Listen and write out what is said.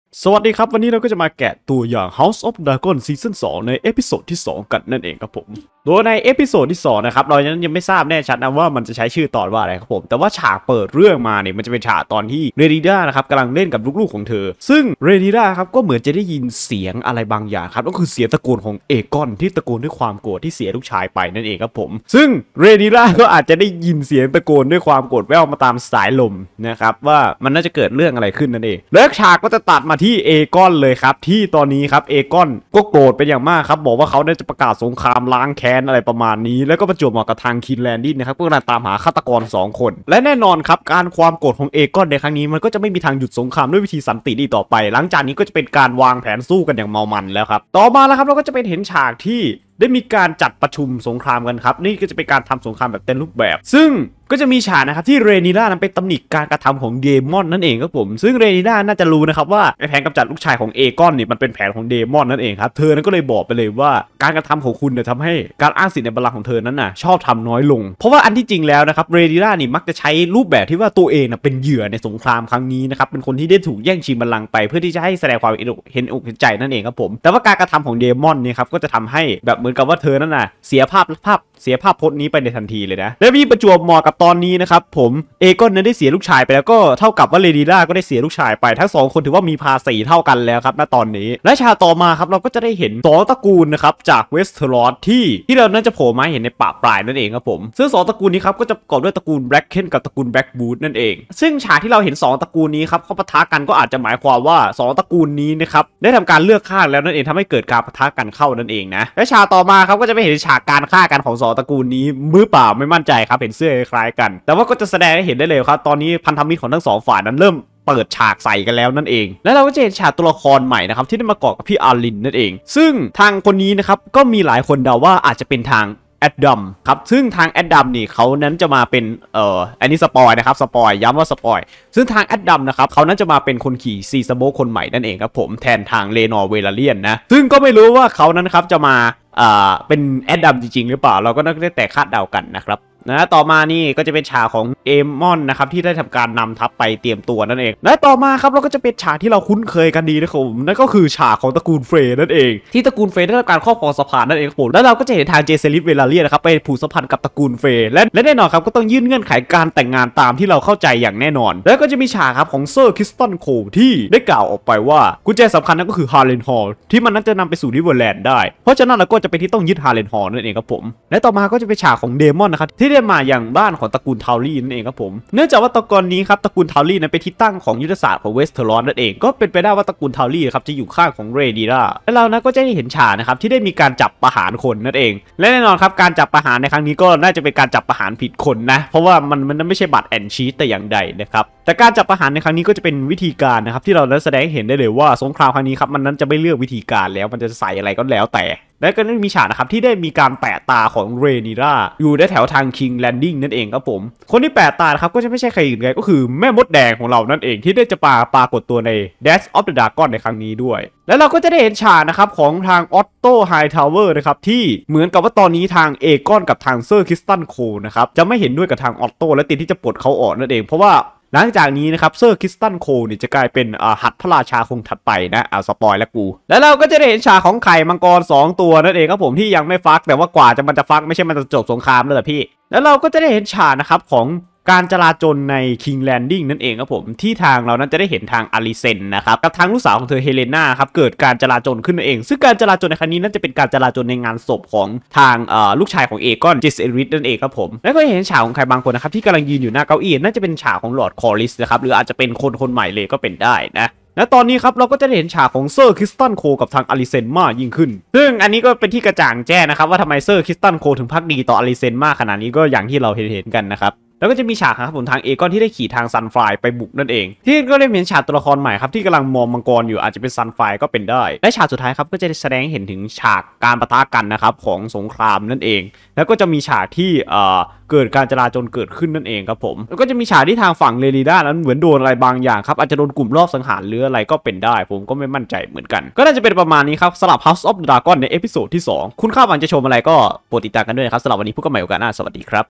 สวัสดีครับวันนี้เราก็จะมาแกะตัวอย่าง House of Dragon ซีซั่น2ในเอพิโซดที่2กันนั่นเองครับผมโดยในเอพิโซดที่2นะครับเรายังไม่ทราบแน่ชัดนะว่ามันจะใช้ชื่อตอนว่าอะไรครับผมแต่ว่าฉากเปิดเรื่องมาเนี่ยมันจะเป็นฉากตอนที่เรดิด้านะครับกำลังเล่นกับลูกๆของเธอซึ่งเรดิด้าครับก็เหมือนจะได้ยินเสียงอะไรบางอย่างครับก็คือเสียงตะโกนของเอกอนที่ตะโกนด้วยความโกรธที่เสียลูกชายไปนั่นเองครับผมซึ่งเรดิด้าก็อาจจะได้ยินเสียงตะโกนด้วยความโกรธแว่วมาตามสายลมนะครับว่ามันน่าจะเกิดเรื่องอะไรขึ้นนั่นเองแล้วฉากก็จะตัดมาที่เอกอนเลยครับที่ตอนนี้ครับเอกอนก็โกรธเป็นอย่างมากครับบอกว่าเขาได้จะประกาศสงครามล้างแค้นอะไรประมาณนี้แล้วก็ประจวบเหมาะกับทางคินแลนดิ้งนะครับก็กำลังตามหาฆาตกร2คนและแน่นอนครับการความโกรธของเอกอนในครั้งนี้มันก็จะไม่มีทางหยุดสงครามด้วยวิธีสันติอีกต่อไปหลังจากนี้ก็จะเป็นการวางแผนสู้กันอย่างเมามันแล้วครับต่อมาแล้วครับเราก็จะเป็นเห็นฉากที่ได้มีการจัดประชุมสงครามกันครับนี่ก็จะเป็นการทำสงครามแบบเต็มรูปแบบซึ่งก็จะมีฉากนะครับที่เรนิด้านั้นไปตำหนิการกระทำของเดมอนนั่นเองครับผมซึ่งเรนิด้าน่าจะรู้นะครับว่าแผนกำจัดลูกชายของเอกอนเนี่ยมันเป็นแผนของเดมอนนั่นเองครับเธอนั้นก็เลยบอกไปเลยว่าการกระทำของคุณเนี่ยทำให้การอ้างสิทธิ์ในบัลลังก์ของเธอนั้นน่ะชอบทำน้อยลงเพราะว่าอันที่จริงแล้วนะครับเรนิด้านี่มักจะใช้รูปแบบที่ว่าตัวเองน่ะเป็นเหยื่อในสงครามครั้งนี้นะครับเป็นคนที่ได้ถูกแย่งชิงบัลลังก์ไปเพื่อที่จะให้แสดงความเห็นอกเห็นใจนั่นเองครับผมแต่ว่าการกระทำของเดมอนเนี่ยครับก็จะทำให้แบบเหมือนกับว่าเธอนั่นน่ะเสียภาพพจน์นี้ไปในทันทีเลยนะและมีประจวบเหมาะกับตอนนี้นะครับผมเอกอนนั้นได้เสียลูกชายไปแล้วก็เท่ากับว่าเรดิด้าก็ได้เสียลูกชายไปทั้ง2คนถือว่ามีภาษีเท่ากันแล้วครับณตอนนี้และฉากต่อมาครับเราก็จะได้เห็น2ตระกูลนะครับจากเวสเทอรอสที่เราน่าจะโผล่มาเห็นในป่าปลายนั่นเองครับผมซึ่ง2ตระกูลนี้ครับก็จะประกอบด้วยตระกูลแบล็กเคนกับตระกูลแบล็กบูธนั่นเองซึ่งฉากที่เราเห็น2ตระกูลนี้ครับเขาปะทะกันก็อาจจะหมายความว่า2ตระกูลนี้นะครับได้ทำการเลือกข้างแล้วนั่นเองทำให้เกิดการปะทะกันเข้านั่นเองนะและฉากต่อมาครับก็จะไปเห็นฉากการฆ่ากันของ2ตระกูลนี้มือเปล่าไม่มั่นใจครับเห็นเสื้อคล้ายกันแต่ว่าก็จะแสดงให้เห็นได้เลยครับตอนนี้พันธมิตรของทั้ง2ฝ่ายนั้นเริ่มเปิดฉากใส่กันแล้วนั่นเองและเราก็จะเห็นฉากตัวละครใหม่นะครับที่ได้มาเกาะกับพี่อารินนั่นเองซึ่งทางคนนี้นะครับก็มีหลายคนเดาว่าอาจจะเป็นทางแอดดัมครับซึ่งทางแอดดัมนี่เขานั้นจะมาเป็นอันนี้สปอยนะครับสปอยย้ำว่าสปอยซึ่งทางแอดดัมนะครับเขานั้นจะมาเป็นคนขี่ซีซัมโบคนใหม่นั่นเองครับผมแทนทางเลนอร์เวลาเลียนนะซึ่งก็ไม่รู้ว่าเขานั้นครับจะมาเป็นแอดดัมจริงๆหรือเปล่าเราก็ได้แต่คาดเดากันนะครับนะต่อมานี่ก็จะเป็นฉากของเอมอนนะครับที่ได้ทำการนำทัพไปเตรียมตัวนั่นเองและต่อมาครับเราก็จะเป็นฉากที่เราคุ้นเคยกันดีนะครับผมนั่นก็คือฉากของตระกูลเฟรนั่นเองที่ตระกูลเฟรได้รับการครอบครองสะพานนั่นเองครับผมแล้วเราก็จะเห็นทางเจเซลิสเวลาเลียนะครับไปผูกสัมพันธ์กับตระกูลเฟรและแน่นอนครับก็ต้องยื่นเงื่อนไขการแต่งงานตามที่เราเข้าใจอย่างแน่นอนแล้วก็จะมีฉากครับของเซอร์คริสตันโคที่ได้กล่าวออกไปว่ากุญแจสำคัญนั่นก็คือฮาร์เลนฮอลที่มันนั้นจะนำไปสู่นิเวอร์แลนด์ได้เพราะฉะนั้นเราก็จะเป็นที่ต้องยึดฮาร์เลนฮอลนั่นเองครับผมและต่อมาก็จะเป็นฉากของเดมอนนะครับที่ได้มาอย่างบ้านของตระกูลทาวลี่นั่นเองครับผมเนื่องจากว่าตระกูลนี้ครับตระกูลทาวลี่นั้นเป็นที่ตั้งของยุทธศาสตร์ของเวสเทอรอสนั่นเองก็เป็นไปได้ว่าตระกูลทาวลี่ครับจะอยู่ข้างของเรดิด้าและเรานะก็จะได้เห็นฉากนะครับที่ได้มีการจับประหารคนนั่นเองและแน่นอนครับการจับประหารในครั้งนี้ก็น่าจะเป็นการจับประหารผิดคนนะเพราะว่ามันไม่ใช่บัตรแอนชีตแต่อย่างใดนะครับแต่การจับประหารในครั้งนี้ก็จะเป็นวิธีการนะครับที่เรานั้นแสดงให้เห็นได้เลยว่าสงครามครั้งนี้ครับมันนั้นจะไม่เลือกวิธีการแล้วมันจะใส่อะไรก็แล้วแต่และก็ได้มีฉากนะครับที่ได้มีการแปะตาของเรนิด้าอยู่ในแถวทางคิงแลนดิ้งนั่นเองครับผมคนที่แปะตาครับก็จะไม่ใช่ใครอื่นไงก็คือแม่มดแดงของเรานั่นเองที่ได้จะปรากฏตัวใน Dash of the Dragon ในครั้งนี้ด้วยแล้วเราก็จะได้เห็นฉากนะครับของทางออตโตไฮทาวเวอร์นะครับที่เหมือนกับว่าตอนนี้ทางเอกอนกับทางเซอร์คริสตันโคนะครับจะไม่เห็นด้วยกับทางออตโตและติดที่จะปลดเขาออกนั่นเองเพราะว่าหลังจากนี้นะครับเซอร์คริสตันโคเนี่ยจะกลายเป็นหัตถ์พระราชาคงถัดไปนะสปอยแล้วกูแล้วเราก็จะได้เห็นฉากของไข่มังกร2ตัวนั่นเองครับผมที่ยังไม่ฟักแต่ว่ากว่ามันจะฟักไม่ใช่มันจะจบสงครามแล้วเหรอพี่แล้วเราก็จะได้เห็นฉากนะครับของการจราจรใน King Landing นั่นเองครับผมที่ทางเรานั้นจะได้เห็นทางอาริเซนนะครับกับทางลูกสาวของเธอเฮเลนาครับเกิดการจราจรขึ้นนั่นเองซึ่งการจราจรในครั้งนี้นั่นจะเป็นการจราจรในงานศพของทางลูกชายของเอกอนจิสเอริสนั่นเองครับผมแล้วก็เห็นฉากของใครบางคนนะครับที่กำลังยืนอยู่หน้าเก้าอี้น่าจะเป็นฉากของลอร์ดคอริสนะครับหรืออาจจะเป็นคนใหม่เลยก็เป็นได้นะและตอนนี้ครับเราก็จะได้เห็นฉากของเซอร์คริสตันโคกับทางอาริเซนมากยิ่งขึ้นซึ่งอันนี้ก็เป็นที่กระจ่างแจ้งนะครับว่าทำไมเซอร์คริสตันโคถึงภักดีต่ออาริเซนมากขนาดนี้ก็อย่างที่เราเห็นกันนะครับแล้วก็จะมีฉากครับผมทางเอกอนที่ได้ขี่ทางซันไฟไปบุกนั่นเองที่ก็ได้เห็นฉากตัวละครใหม่ครับที่กำลังมองมังกรอยู่อาจจะเป็นซันไฟก็เป็นได้และฉากสุดท้ายครับก็จะแสดงให้เห็นถึงฉากการปะทะกันนะครับของสงครามนั่นเองแล้วก็จะมีฉากที่เกิดการจราจรเกิดขึ้นนั่นเองครับผมแล้วก็จะมีฉากที่ทางฝั่งเรนิด้านั้นเหมือนโดนอะไรบางอย่างครับอาจจะโดนกลุ่มรอบสังหารหรืออะไรก็เป็นได้ผมก็ไม่มั่นใจเหมือนกันก็น่าจะเป็นประมาณนี้ครับสำหรับ House of Dragon ในเอพิโซดที่2คุณคาดหวังจะชมอะไรก็โปรดติดตามกันด้วยนะครับสำหรับวันนี้พบกันใหม่โอกาสหน้าสวัสดีครับ